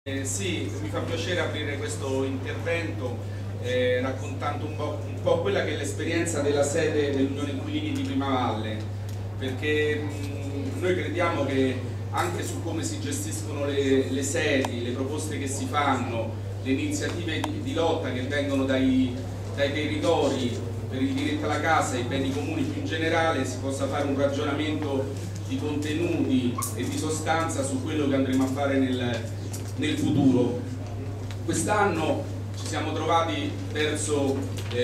Sì, mi fa piacere aprire questo intervento raccontando un po' quella che è l'esperienza della sede dell'Unione Inquilini di Primavalle, perché noi crediamo che anche su come si gestiscono le sedi, le proposte che si fanno, le iniziative di lotta che vengono dai territori per il diritto alla casa e i beni comuni più in generale, si possa fare un ragionamento di contenuti e di sostanza su quello che andremo a fare nel futuro. Quest'anno ci siamo trovati verso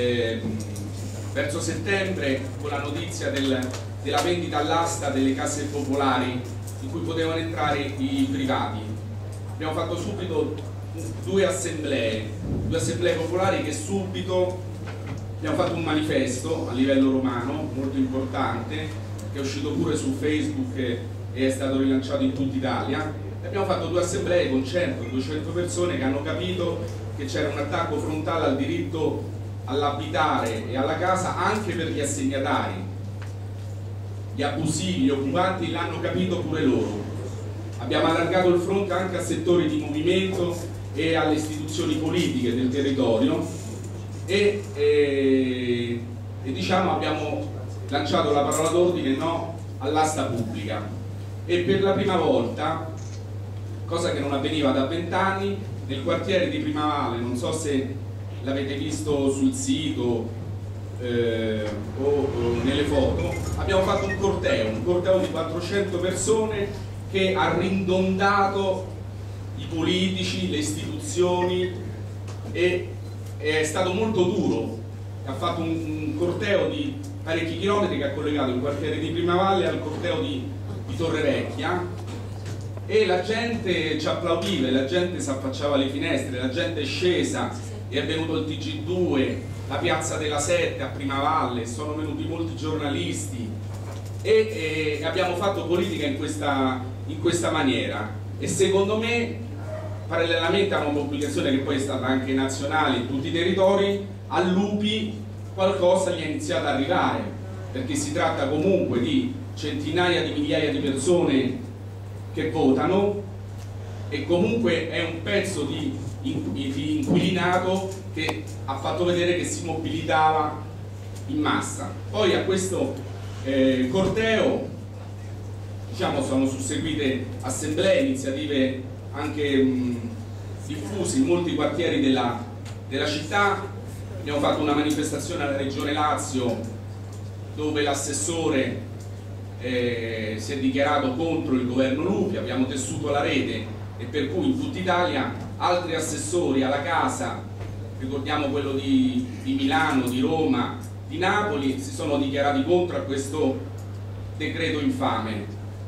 settembre con la notizia della vendita all'asta delle case popolari in cui potevano entrare i privati. Abbiamo fatto subito due assemblee popolari che subito abbiamo fatto un manifesto a livello romano molto importante che è uscito pure su Facebook e è stato rilanciato in tutta Italia. Abbiamo fatto due assemblee con 100-200 persone che hanno capito che c'era un attacco frontale al diritto all'abitare e alla casa anche per gli assegnatari. Gli abusivi, gli occupanti l'hanno capito pure loro. Abbiamo allargato il fronte anche a settori di movimento e alle istituzioni politiche del territorio e diciamo abbiamo lanciato la parola d'ordine no all'asta pubblica e per la prima volta, cosa che non avveniva da 20 anni, nel quartiere di Primavalle, non so se l'avete visto sul sito o nelle foto, abbiamo fatto un corteo di 400 persone che ha rindondato i politici, le istituzioni e è stato molto duro. Ha fatto un corteo di parecchi chilometri che ha collegato il quartiere di Primavalle al corteo di Torrevecchia e la gente ci applaudiva, la gente si affacciava alle finestre, la gente è scesa e è venuto il TG2, la piazza della Sette a Primavalle, sono venuti molti giornalisti e abbiamo fatto politica in questa maniera e secondo me parallelamente a una mobilitazione che poi è stata anche nazionale in tutti i territori, a Lupi qualcosa gli è iniziato ad arrivare, perché si tratta comunque di centinaia di migliaia di persone che votano e comunque è un pezzo di inquilinato che ha fatto vedere che si mobilitava in massa. Poi a questo corteo diciamo sono susseguite assemblee, iniziative anche diffuse in molti quartieri della città. Abbiamo fatto una manifestazione alla Regione Lazio dove l'assessore si è dichiarato contro il governo Lupi, abbiamo tessuto la rete e per cui in tutta Italia altri assessori alla casa, ricordiamo quello di Milano, di Roma, di Napoli, si sono dichiarati contro a questo decreto infame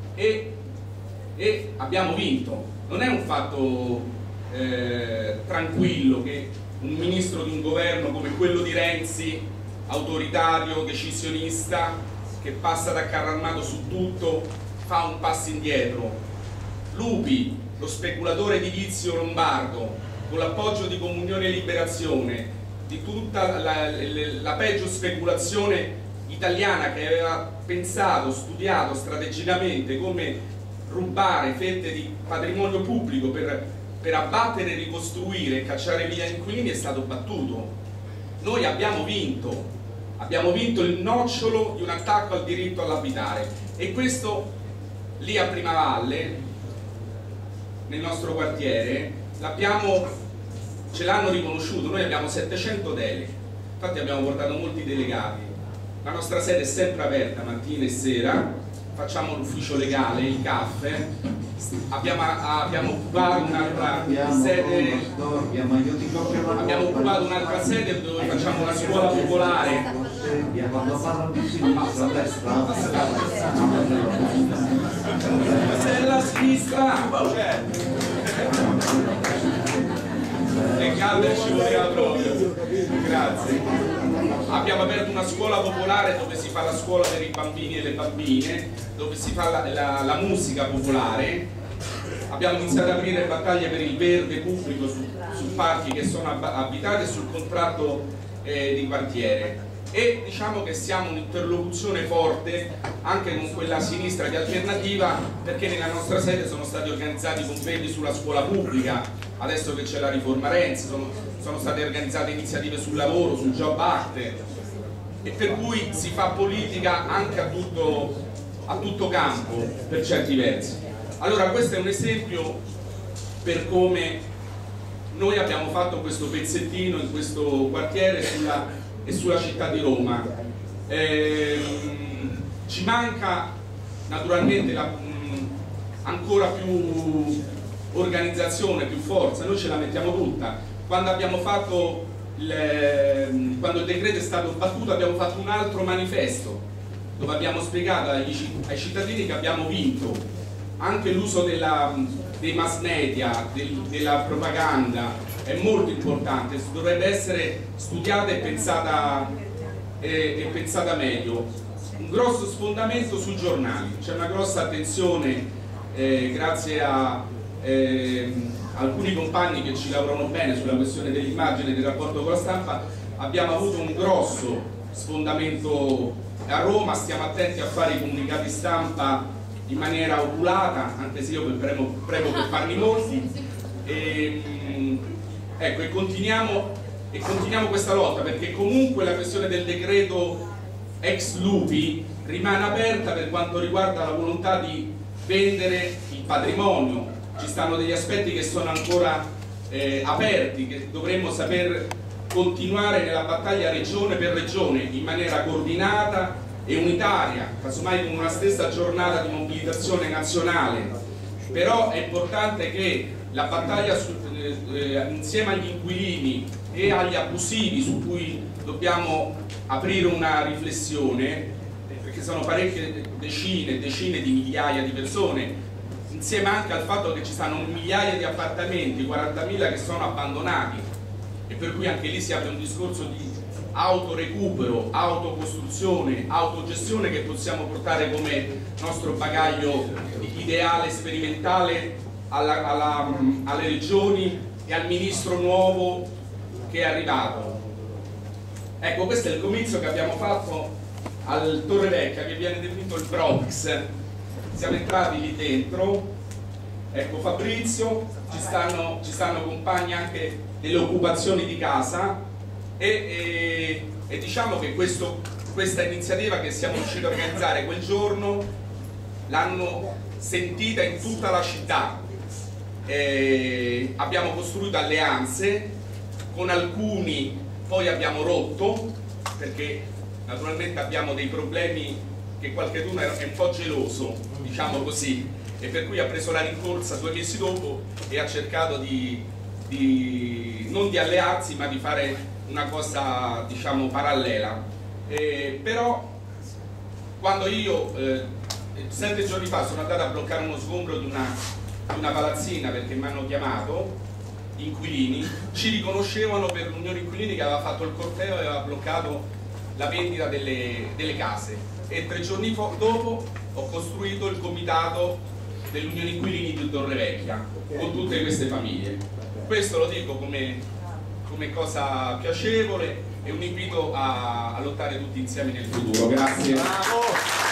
e abbiamo vinto. Non è un fatto tranquillo che un ministro di un governo come quello di Renzi, autoritario, decisionista, che passa da carro armato su tutto, fa un passo indietro. Lupi, lo speculatore edilizio lombardo, con l'appoggio di Comunione e Liberazione, di tutta la peggio speculazione italiana che aveva pensato, studiato strategicamente come rubare fette di patrimonio pubblico per abbattere, ricostruire e cacciare via gli inquilini, è stato battuto. Noi abbiamo vinto il nocciolo di un attacco al diritto all'abitare e questo lì a Primavalle, nel nostro quartiere, ce l'hanno riconosciuto. Noi abbiamo 700 deleghe, infatti abbiamo portato molti delegati, la nostra sede è sempre aperta mattina e sera, facciamo l'ufficio legale, il caffè, abbiamo occupato un'altra sede dove facciamo la scuola popolare. Se è la sinistra le calde ci voleva proprio. Grazie. Abbiamo aperto una scuola popolare dove si fa la scuola per i bambini e le bambine, dove si fa la musica popolare. Abbiamo iniziato ad aprire battaglie per il verde pubblico su parchi che sono abitati e sul contratto di quartiere. E diciamo che siamo un'interlocuzione forte anche con quella sinistra di Alternativa, perché nella nostra sede sono stati organizzati convegni sulla scuola pubblica, adesso che c'è la riforma Renzi, sono state organizzate iniziative sul lavoro, sul Job Act, e per cui si fa politica anche a tutto campo per certi versi. Allora questo è un esempio per come noi abbiamo fatto questo pezzettino in questo quartiere e sulla città di Roma. Ci manca naturalmente ancora più organizzazione, più forza, noi ce la mettiamo tutta. Quando abbiamo fatto quando il decreto è stato battuto abbiamo fatto un altro manifesto dove abbiamo spiegato ai cittadini che abbiamo vinto anche l'uso dei mass media, della propaganda è molto importante, dovrebbe essere studiata e pensata meglio. Un grosso sfondamento sui giornali, c'è una grossa attenzione grazie a alcuni compagni che ci lavorano bene sulla questione dell'immagine e del rapporto con la stampa. Abbiamo avuto un grosso sfondamento a Roma, stiamo attenti a fare i comunicati stampa in maniera oculata, anche se io premo per farli molti, ecco, e continuiamo questa lotta, perché comunque la questione del decreto ex lupi rimane aperta per quanto riguarda la volontà di vendere il patrimonio. Ci stanno degli aspetti che sono ancora aperti, che dovremmo saper continuare nella battaglia regione per regione in maniera coordinata e unitaria, casomai con una stessa giornata di mobilitazione nazionale. Però è importante che la battaglia insieme agli inquilini e agli abusivi, su cui dobbiamo aprire una riflessione, perché sono parecchie decine e decine di migliaia di persone, insieme anche al fatto che ci stanno migliaia di appartamenti, 40.000 che sono abbandonati, e per cui anche lì si apre un discorso di autorecupero, autocostruzione, autogestione che possiamo portare come nostro bagaglio ideale, sperimentale alle regioni e al ministro nuovo che è arrivato. Ecco, questo è il comizio che abbiamo fatto al Torre Vecchia, che viene definito il Bronx. Siamo entrati lì dentro, ecco Fabrizio, ci stanno compagni anche delle occupazioni di casa e diciamo che questa iniziativa che siamo riusciti a organizzare quel giorno l'hanno sentita in tutta la città. Abbiamo costruito alleanze con alcuni, poi abbiamo rotto perché naturalmente abbiamo dei problemi che qualcuno è un po' geloso, diciamo così, e per cui ha preso la rincorsa 2 mesi dopo e ha cercato non di allearsi ma di fare una cosa, diciamo, parallela. Però quando io 7 giorni fa sono andato a bloccare uno sgombro di una palazzina perché mi hanno chiamato inquilini, ci riconoscevano per l'Unione Inquilini che aveva fatto il corteo e aveva bloccato la vendita delle case, e 3 giorni dopo ho costruito il comitato dell'Unione Inquilini di Torre Vecchia con tutte queste famiglie. Questo lo dico come cosa piacevole e un invito a lottare tutti insieme nel futuro. Grazie. Bravo.